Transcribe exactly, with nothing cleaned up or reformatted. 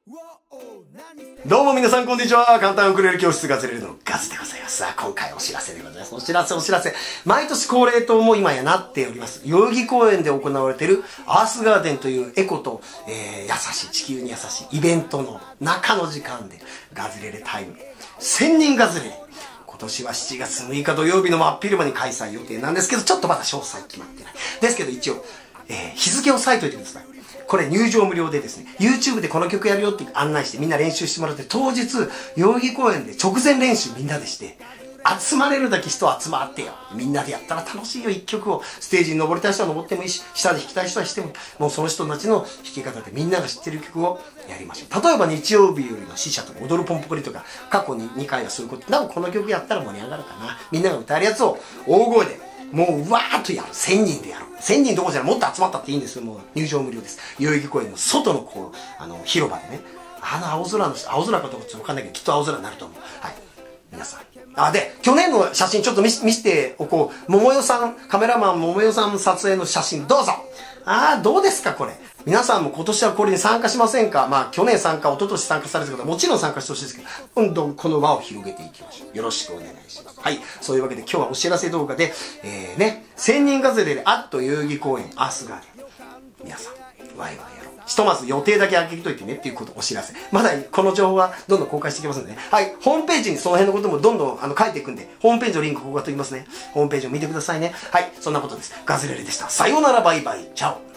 どうも皆さんこんにちは。簡単ウクレレ教室ガズレレのガズでございます。さあ、今回お知らせでございます。お知らせお知らせ。毎年恒例とも今やなっております。代々木公園で行われているアースガーデンというエコと、えー、優しい、地球に優しいイベントの中の時間でガズレレタイム。せんにんガズレレ。今年はしちがつむいか土曜日の真っ昼間に開催予定なんですけど、ちょっとまだ詳細決まってない。ですけど一応、えー、日付を押さえといてください。これ入場無料でですね、YouTube でこの曲やるよって案内してみんな練習してもらって、当日、代々木公園で直前練習みんなでして、集まれるだけ人集まってよ。みんなでやったら楽しいよ、一曲を。ステージに登りたい人は登ってもいいし、下で弾きたい人はしても、もうその人たちの弾き方でみんなが知ってる曲をやりましょう。例えば日曜日よりの死者とか踊るポンポコリとか、過去ににかいはそういうこと。多分この曲やったら盛り上がるかな。みんなが歌えるやつを大声で、もうわーっとやる。千人でやろう。千人どころじゃない。もっと集まったっていいんですよ。もう入場無料です。代々木公園の外のこう、あの、広場でね。あの青空の、青空かどうかちょっとわかんないけど、きっと青空になると思う。はい。皆さん。あ、で、去年の写真ちょっと見せ、見せておこう。桃代さん、カメラマン桃代さん撮影の写真どうぞ。あー、どうですかこれ。皆さんも今年はこれに参加しませんか？まあ、去年参加、一昨年参加された方はもちろん参加してほしいですけど、どんどんこの輪を広げていきましょう。よろしくお願いします。はい。そういうわけで今日はお知らせ動画で、えーね、千人ガズレレアット代々木公園アースガーデン。皆さん、ワイワイやろう。ひとまず予定だけ開けといてねっていうことをお知らせ。まだこの情報はどんどん公開していきますのでね。はい。ホームページにその辺のこともどんどんあの書いていくんで、ホームページのリンクここがときますね。ホームページを見てくださいね。はい。そんなことです。ガズレレでした。さようなら、バイバイ。チャオ。